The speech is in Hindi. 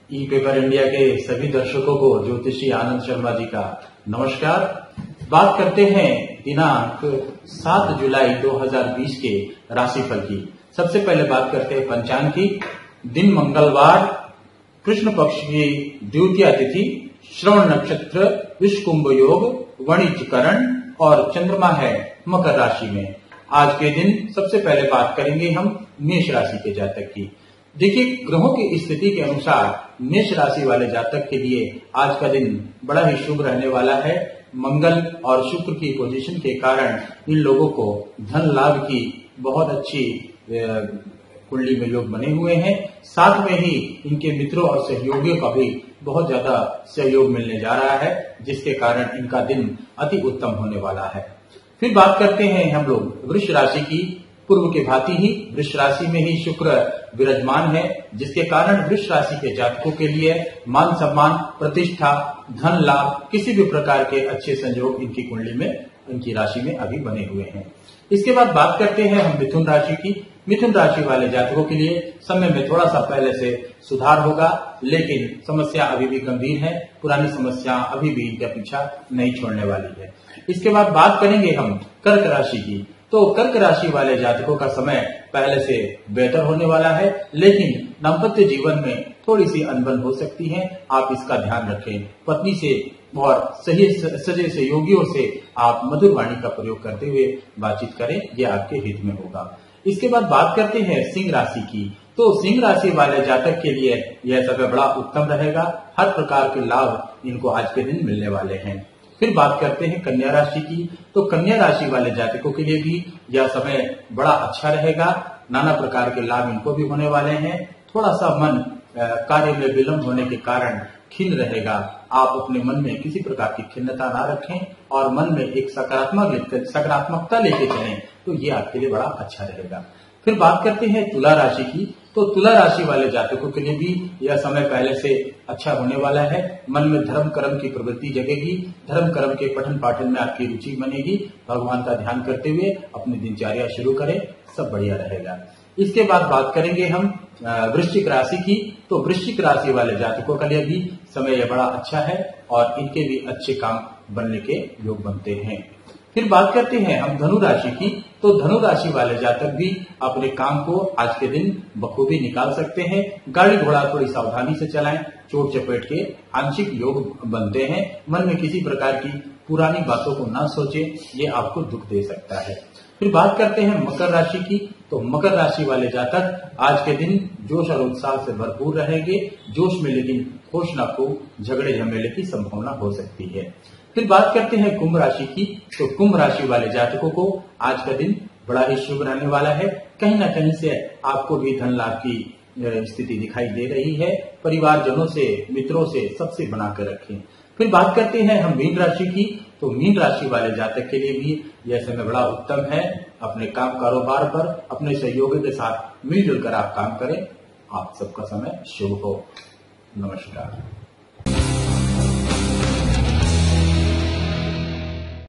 ई पेपर इंडिया के सभी दर्शकों को ज्योतिषी आनंद शर्मा जी का नमस्कार। बात करते हैं दिनांक 7 जुलाई 2020 के राशिफल की। सबसे पहले बात करते हैं पंचांग की। दिन मंगलवार, कृष्ण पक्ष की द्वितीया तिथि, श्रवण नक्षत्र, विषकुंभ योग, वणिजकरण और चंद्रमा है मकर राशि में। आज के दिन सबसे पहले बात करेंगे हम मेष राशि के जातक की। देखिए, ग्रहों की स्थिति के अनुसार मेष राशि वाले जातक के लिए आज का दिन बड़ा ही शुभ रहने वाला है। मंगल और शुक्र की पोजीशन के कारण इन लोगों को धन लाभ की बहुत अच्छी कुंडली में योग बने हुए हैं। साथ में ही इनके मित्रों और सहयोगियों का भी बहुत ज्यादा सहयोग मिलने जा रहा है, जिसके कारण इनका दिन अति उत्तम होने वाला है। फिर बात करते हैं हम लोग वृष राशि की। पूर्व के भांति ही वृष राशि में ही शुक्र विराजमान है, जिसके कारण वृष राशि के जातकों के लिए मान सम्मान, प्रतिष्ठा, धन लाभ, किसी भी प्रकार के अच्छे संयोग इनकी कुंडली में, इनकी राशि में अभी बने हुए हैं। इसके बाद बात करते हैं हम मिथुन राशि की। मिथुन राशि वाले जातकों के लिए समय में थोड़ा सा पहले से सुधार होगा, लेकिन समस्या अभी भी गंभीर है। पुरानी समस्या अभी भी इनका पीछा नहीं छोड़ने वाली है। इसके बाद बात करेंगे हम कर्क राशि की। तो कर्क राशि वाले जातकों का समय पहले से बेहतर होने वाला है, लेकिन दाम्पत्य जीवन में थोड़ी सी अनबन हो सकती है। आप इसका ध्यान रखें। पत्नी से और सही सजे सहयोगियों से आप मधुर वाणी का प्रयोग करते हुए बातचीत करें, यह आपके हित में होगा। इसके बाद बात करते हैं सिंह राशि की। तो सिंह राशि वाले जातक के लिए यह समय बड़ा उत्तम रहेगा। हर प्रकार के लाभ इनको आज के दिन मिलने वाले हैं। फिर बात करते हैं कन्या राशि की। तो कन्या राशि वाले जातकों के लिए भी यह समय बड़ा अच्छा रहेगा। नाना प्रकार के लाभ इनको भी होने वाले हैं। थोड़ा सा मन कार्य में विलंब होने के कारण खिन्न रहेगा। आप अपने मन में किसी प्रकार की खिन्नता ना रखें और मन में एक सकारात्मकता लेके चलें, तो ये आपके लिए बड़ा अच्छा रहेगा। फिर बात करते हैं तुला राशि की। तो तुला राशि वाले जातकों के लिए भी यह समय पहले से अच्छा होने वाला है। मन में धर्म कर्म की प्रवृत्ति जगेगी। धर्म कर्म के पठन पाठन में आपकी रुचि बनेगी। भगवान का ध्यान करते हुए अपनी दिनचर्या शुरू करें, सब बढ़िया रहेगा। इसके बाद बात करेंगे हम वृश्चिक राशि की। तो वृश्चिक राशि वाले जातकों के लिए भी समय बड़ा अच्छा है और इनके भी अच्छे काम बनने के योग बनते हैं। फिर बात करते हैं हम धनु राशि की। तो धनु राशि वाले जातक भी अपने काम को आज के दिन बखूबी निकाल सकते हैं। गाड़ी घोड़ा थोड़ी सावधानी से चलाएं, चोट चपेट के आंशिक योग बनते हैं। मन में किसी प्रकार की पुरानी बातों को ना सोचें, ये आपको दुख दे सकता है। फिर बात करते हैं मकर राशि की। तो मकर राशि वाले जातक आज के दिन जोश और उत्साह से भरपूर रहेंगे। जोश में लेकिन होश ना खो, झगड़े झमेले की संभावना हो सकती है। फिर बात करते हैं कुंभ राशि की। तो कुंभ राशि वाले जातकों को आज का दिन बड़ा ही शुभ रहने वाला है। कहीं ना कहीं से आपको भी धन लाभ की स्थिति दिखाई दे रही है। परिवारजनों से, मित्रों से, सबसे बनाकर रखें। फिर बात करते हैं हम मीन राशि की। तो मीन राशि वाले जातक के लिए भी यह समय बड़ा उत्तम है। अपने काम कारोबार पर अपने सहयोगी के साथ मिलजुल कर आप काम करें। आप सबका समय शुभ हो। नमस्कार।